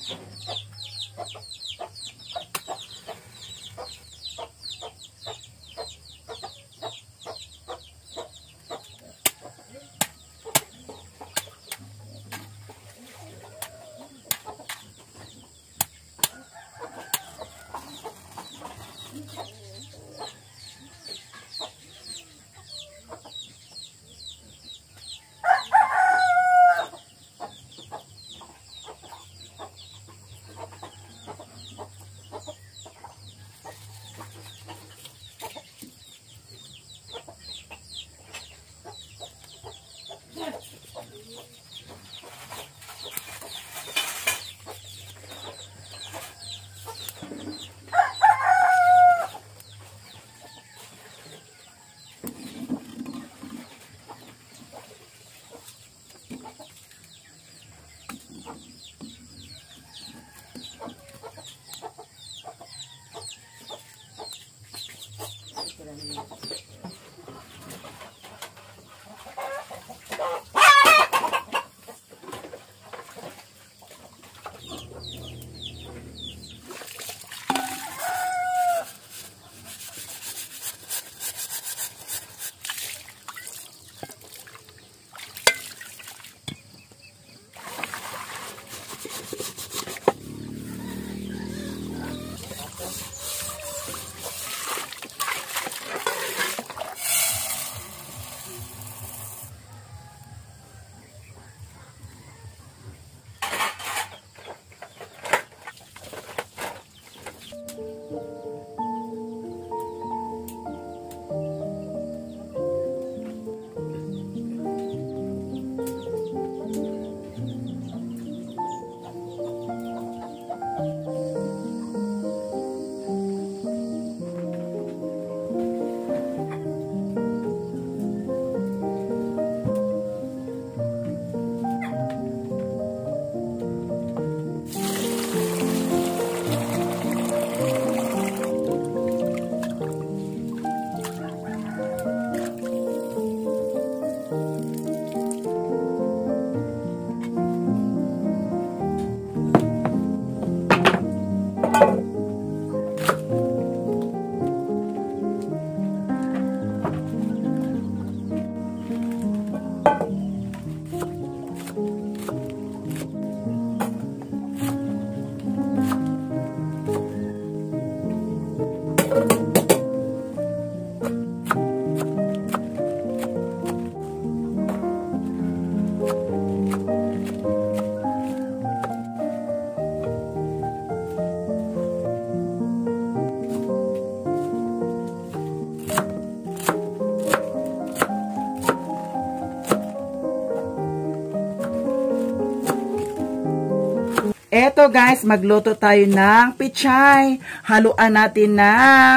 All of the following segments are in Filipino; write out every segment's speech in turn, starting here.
Eto guys, magluto tayo ng pichay. Haluan natin ng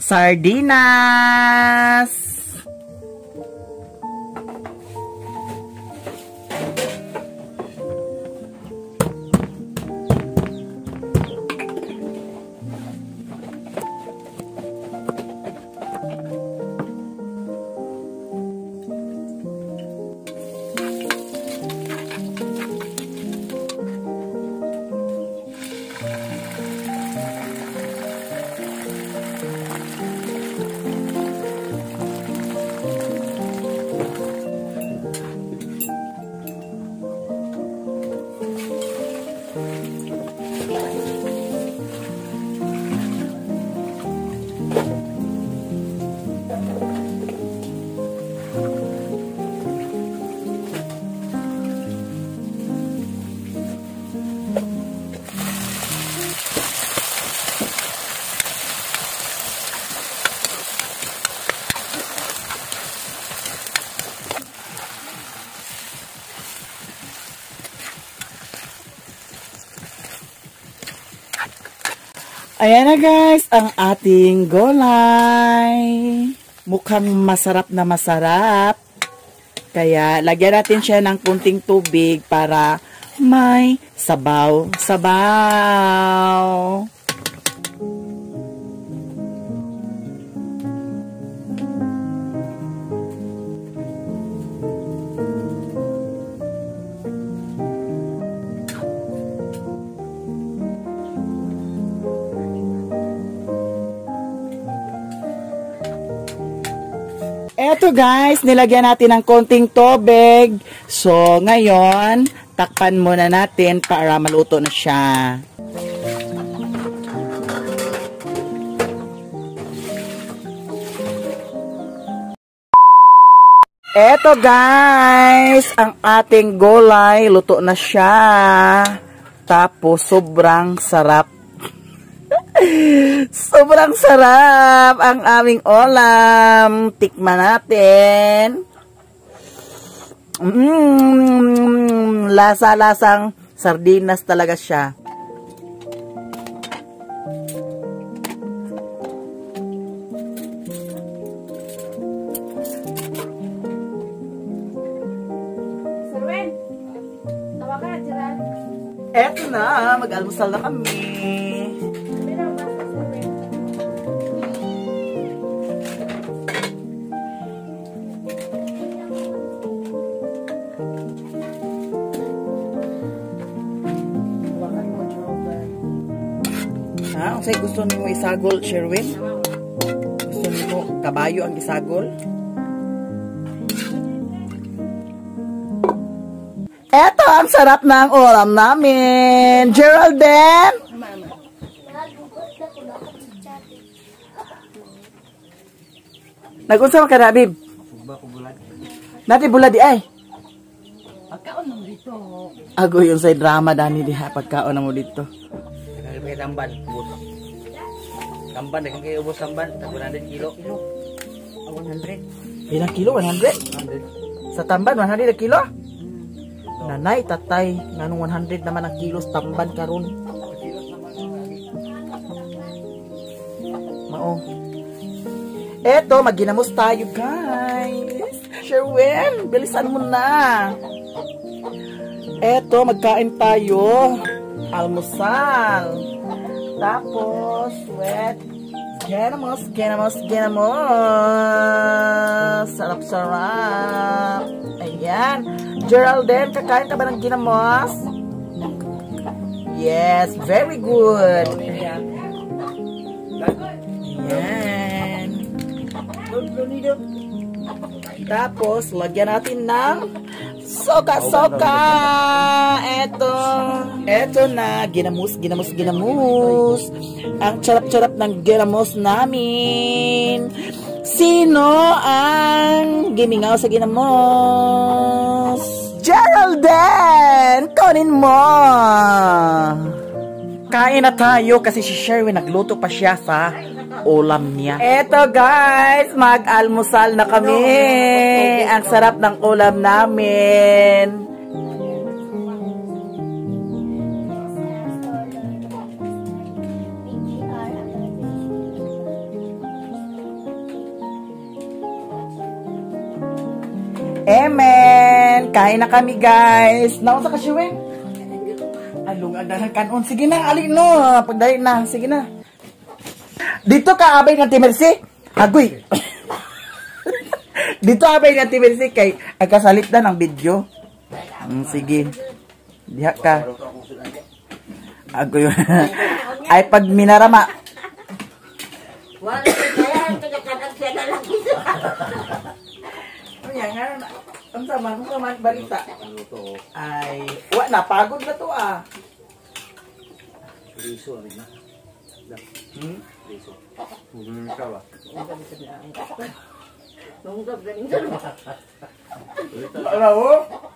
sardinas. Ayan na guys, ang ating gulay. Mukhang masarap na masarap. Kaya lagyan natin siya ng kunting tubig para may sabaw-sabaw. Eto guys, nilagyan natin ng konting tubig. So, ngayon, takpan muna natin para maluto na siya. Eto guys, ang ating gulay, luto na siya. Tapos, sobrang sarap. Sobrang sarap ang aming ulam. Tikman natin. Lasa-lasang sardinas talaga siya. Serwen, tawagan, Gerald. Eto na, mag-almusal na kami. Ang say gusto nimo isagol, Sherwin? Gusto nimo kabayo ang isagol? Eto ang sarap ng ulam namin, Geraldine. Nagunsa man ka na, Bib? Nati bulad di ay. Pagkaon mo dito. Ago yung say drama dani diha pagkaon na mo dito. May tamban, ubos. Tamban, dagang kayo ubos tamban. 100 kilo. 100. Ilang kilo? 100? Sa tamban, 100 na kilo? Nanay, tatay, nganong 100 naman ang kilos tamban karon. Mao. Eto, magginamos tayo, guys. Sherwin, bilisan mo na. Eto, magkain tayo. Almusal. Tapos, ginamos. Sarap-sarap. Ayan. Geraldine, kakain ka ba ng ginamos? Yes, very good. Ayan. Tapos, lagyan natin ng soka-soka. Eto na. Ginamos. Ang charap-charap ng ginamos namin. Sino ang gimingaw sa ginamos? Geraldine! Kunin mo! Kain na tayo kasi si Sherwin nagluto pa siya sa ulam niya. Eto guys, mag-almusal na kami. Ang sarap ng ulam namin. Amen! Kain na kami guys. Naon sa Sherwin? Alungag na kanon. Sige na, alin no. Pagdali na. Sige na. Dito ka abay ng Timersi. Agoy. Dito abay ng Timersi kay agkasalit na ng video. Sige. Diha ka. Agoy. Ay pag minarama. Wala kaya tagakanan siya na lang ito. Ano yan? Ang sama balita. Ay, na pagod na to ah. Riso rin na. Riso. Huwag ka ba? Nunggab galing sa lupa. Ano ho?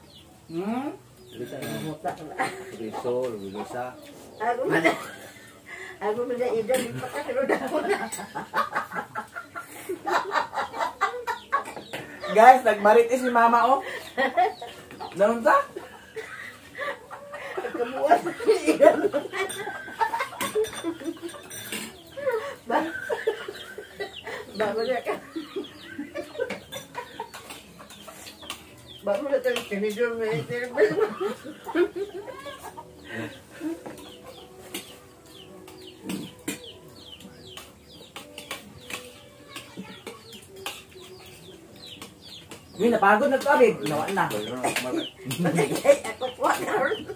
Riso, lulisa. Ako mo na idan, ipakasunod ako na. Guys, nagmarites si mama oh. Naon ta? Kamuha sa idan. Bago na ka. Bago na tayo tinidor mo yung Uy, napagod na to, Abig. Nawa na. Ay, ako po.